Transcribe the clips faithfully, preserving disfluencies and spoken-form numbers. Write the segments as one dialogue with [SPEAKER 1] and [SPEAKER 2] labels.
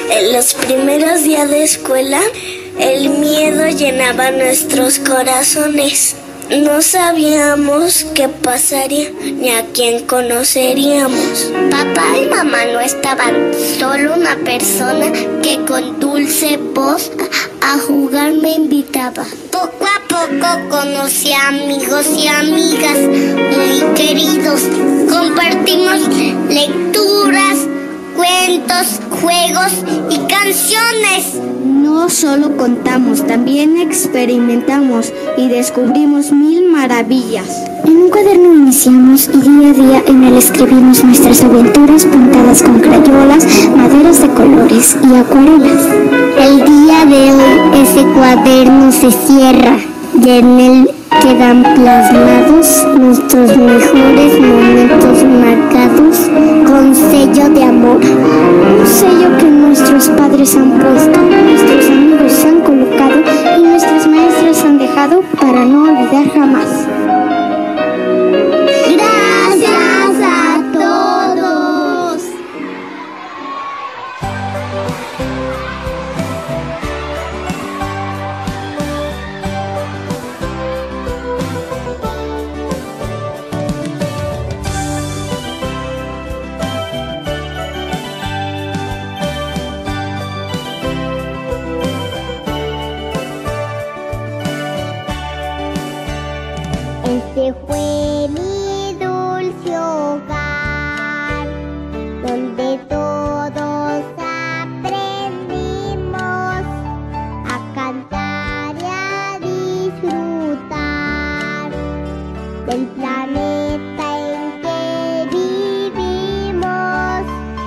[SPEAKER 1] En los primeros días de escuela, el miedo llenaba nuestros corazones. No sabíamos qué pasaría ni a quién conoceríamos. Papá y mamá no estaban, solo una persona que con dulce voz a jugar me invitaba. Poco a poco conocí a amigos y amigas muy queridos. Compartimos lecturas, cuentos, juegos y canciones.
[SPEAKER 2] No solo contamos, también experimentamos y descubrimos mil maravillas.
[SPEAKER 3] En un cuaderno iniciamos y día a día en él escribimos nuestras aventuras pintadas con crayolas, maderas de colores y acuarelas.
[SPEAKER 4] El día de hoy ese cuaderno se cierra y en él quedan plasmados nuestros mejores momentos marcados con sello de amor.
[SPEAKER 3] Un sello que nuestros padres han puesto, nuestros amigos han colocado y nuestras maestras han dejado para no olvidar jamás.
[SPEAKER 4] Gracias a todos. Este fue mi dulce hogar, donde todos aprendimos a cantar y a disfrutar del planeta en que vivimos.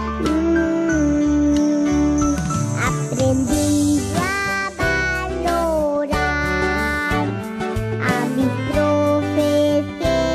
[SPEAKER 4] Mm, aprendí a valorar a mis profes que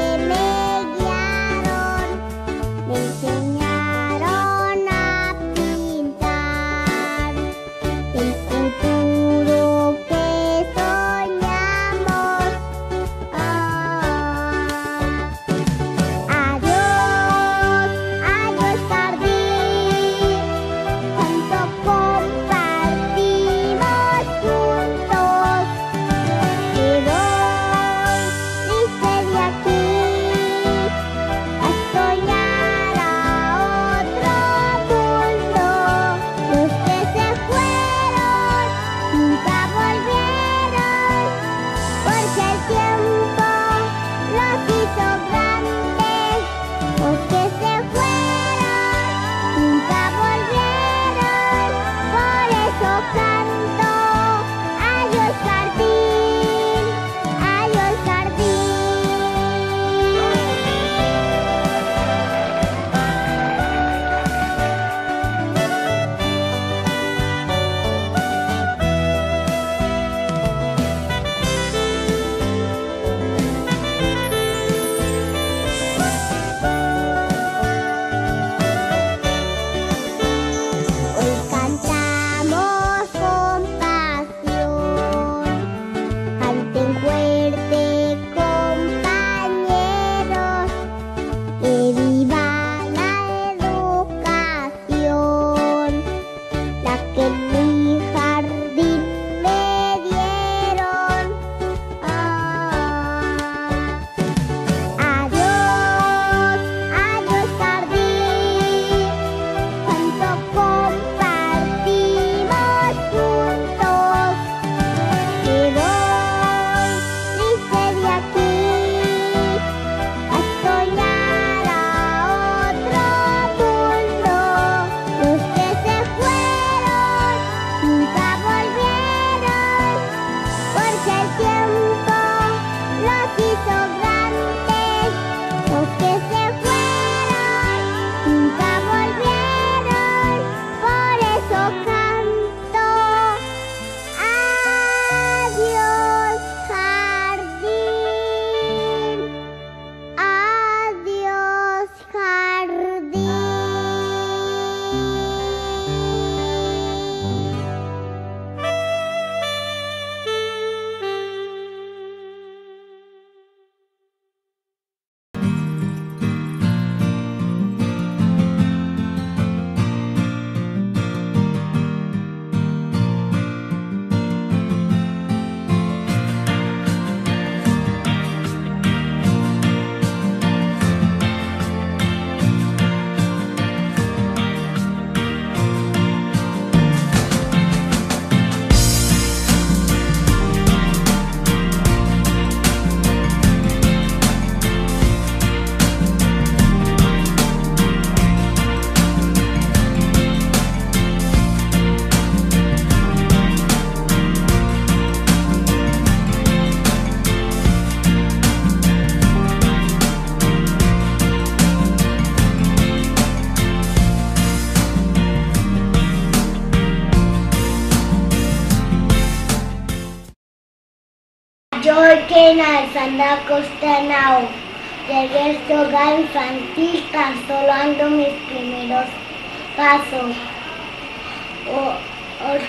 [SPEAKER 5] Yo, Kena de Sandra Costanao, llegué a este hogar infantil tan solo dando mis primeros pasos. O, os,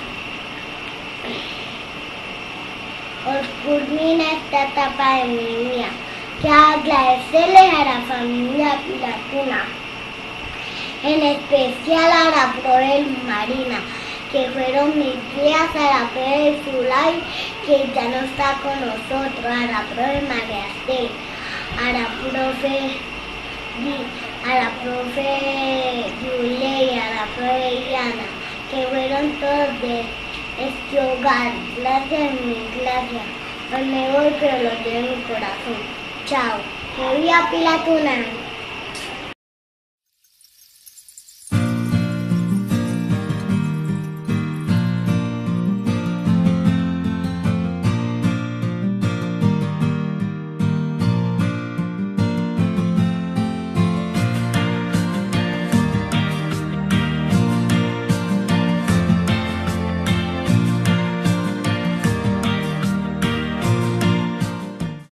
[SPEAKER 5] os culmina esta etapa de mi vida. Quiero agradecerles a la familia Pilatuna, en especial a la profe Marina, que fueron mis guías, a la profe Zulay, que ya no está con nosotros, a la profe María Estel, a la profe a la profe Yuley, a la profe Diana, que fueron todos de este hogar. Gracias, mis gracias. Hoy me voy, pero los llevo en mi corazón. Chao. Que viva Pilatuna.